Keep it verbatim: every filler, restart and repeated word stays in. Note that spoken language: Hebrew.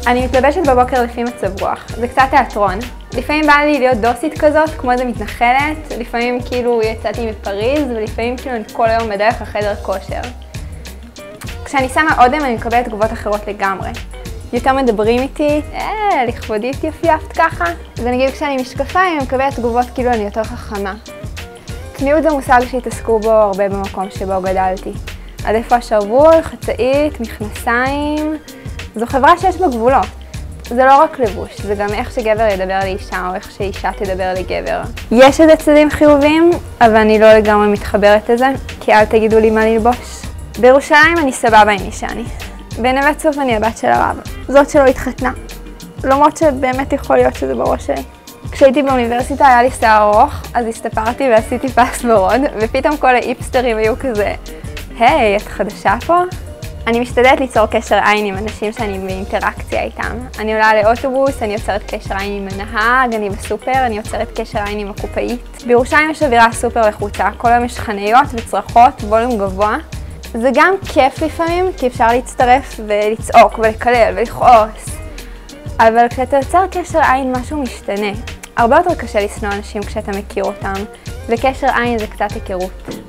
אני מתלבשת בבוקר לפי מצב רוח, זה קצת תיאטרון. לפעמים בא לי להיות דוסית כזאת, כמו איזה מתנחלת, לפעמים כאילו יצאתי מפריז, ולפעמים כאילו אני כל היום בדרך לחדר כושר. כשאני שמה אודם אני מקבלת תגובות אחרות לגמרי. יותר מדברים איתי, אה, לכבודי התייפייפת ככה. ונגיד כשאני משקפיים אני מקבלת תגובות כאילו אני יותר חכמה. קניות זה מושג שהתעסקו בו הרבה במקום שבו גדלתי. עד איפה השרוול, חצאית, מכנסיים. זו חברה שיש בה גבולות. זה לא רק לבוש, זה גם איך שגבר ידבר לאישה או איך שאישה תדבר לגבר. יש איזה צדדים חיוביים, אבל אני לא לגמרי מתחברת לזה, כי אל תגידו לי מה ללבוש. בירושלים אני סבבה עם מי שאני. בנווה צוף אני הבת של הרב, זאת שלא התחתנה. למרות שבאמת יכול להיות שזה בראש שלי. כשהייתי באוניברסיטה היה לי שיער ארוך, אז הסתפרתי ועשיתי פס ורוד, ופתאום כל האיפסטרים היו כזה, היי, את חדשה פה? אני משתדלת ליצור קשר עין עם אנשים שאני באינטראקציה איתם. אני עולה לאוטובוס, אני יוצרת קשר עין עם הנהג, אני בסופר, אני יוצרת קשר עין עם הקופאית. בירושלים יש אווירה סופר לחוצה, כל היום יש חניות וצרחות, ווליום גבוה. זה גם כיף לפעמים, כי אפשר להצטרף ולצעוק ולקלל ולכעוס. אבל כשאתה יוצר קשר עין משהו משתנה. הרבה יותר קשה לשנוא אנשים כשאתה מכיר אותם, וקשר עין זה קצת היכרות.